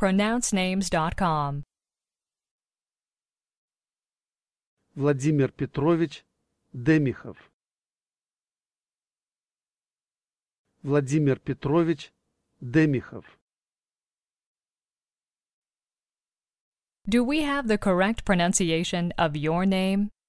PronounceNames.com. Vladimir Petrovich Demikhov. Vladimir Petrovich Demikhov. Do we have the correct pronunciation of your name?